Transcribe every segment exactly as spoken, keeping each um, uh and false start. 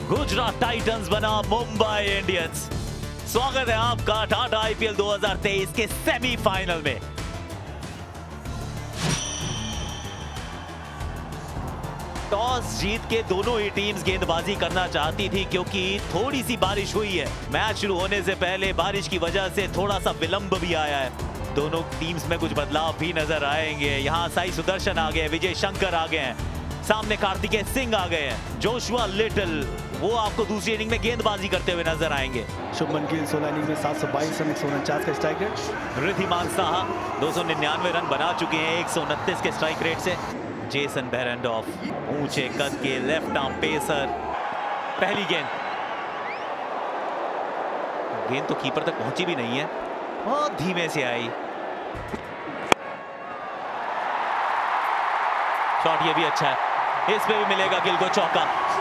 Gujarat Titans बना Mumbai Indians. स्वागत है आपका टाटा आईपीएल दो हज़ार तेईस के सेमीफाइनल में। टॉस जीत के दोनों ही टीम्स गेंदबाजी करना चाहती थी, क्योंकि थोड़ी सी बारिश हुई है। मैच शुरू होने से पहले बारिश की वजह से थोड़ा सा विलंब भी आया है। दोनों टीम्स में कुछ बदलाव भी नजर आएंगे। यहाँ साई सुदर्शन आ गए, विजय शंकर आ गए हैं, सामने कार्तिकेय सिंह आ गए हैं, जोशुआ लिटिल वो आपको दूसरी इनिंग में गेंदबाजी करते हुए नजर आएंगे। शुभमन गिल सोलह इनिंग में सात सौ बाईस रन एक सौ उनचास का स्ट्राइक रेट। रिद्धिमान साहा दो सौ निन्यानवे रन बना चुके हैं एक सौ उनतीस के स्ट्राइक रेट से। जेसन बेरेंडॉफ ऊंचे कद के लेफ्ट आर्म पेसर। पहली गेंद गेंद तो कीपर तक पहुंची भी नहीं है, बहुत धीमे से आई। शॉट ये भी अच्छा है, इस पे भी मिलेगा गिल को चौका।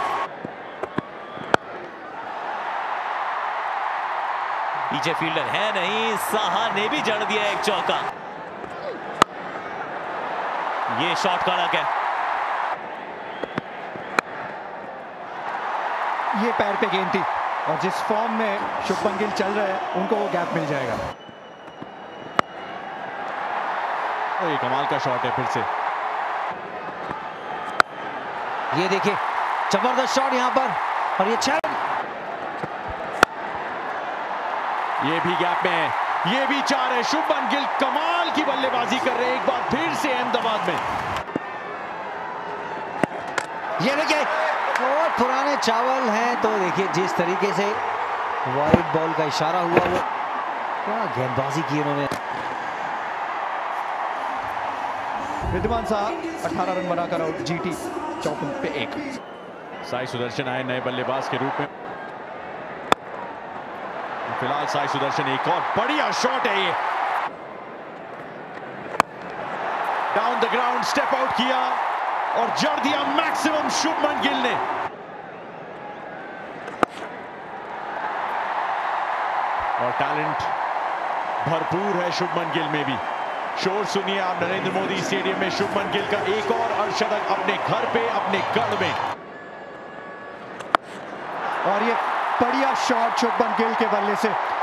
पीछे फील्डर है नहीं, साहा ने भी जड़ दिया एक चौका। ये शॉट कड़क है, ये पैर पे गेंद थी और जिस फॉर्म में शुभमन गिल चल रहे हैं उनको वो गैप मिल जाएगा। तो ये कमाल का शॉट है फिर से। ये देखिए जबरदस्त शॉट यहां पर, और ये छह ये भी गैप में है, ये भी चार है। शुभमन गिल कमाल की बल्लेबाजी कर रहे हैं एक बार फिर से अहमदाबाद में। ये देखिए और पुराने चावल हैं, तो देखिए जिस तरीके से वाइड बॉल का इशारा हुआ, वो क्या गेंदबाजी की उन्होंने। रिद्धिमान साहा अठारह रन बनाकर आउट, जीटी चौपन पे एक। साई सुदर्शन आए नए बल्लेबाज के रूप में। फिलहाल साई सुदर्शन एक और बढ़िया शॉट है, ये down the ground step out किया और जड़ दिया मैक्सिमम शुभमन गिल ने। और टैलेंट भरपूर है शुभमन गिल में भी। शोर सुनिए आप नरेंद्र मोदी स्टेडियम में शुभमन गिल का एक और अर्धशतक अपने घर पे, अपने गढ़ में। और ये बढ़िया शॉट शुभमन गिल के बल्ले से।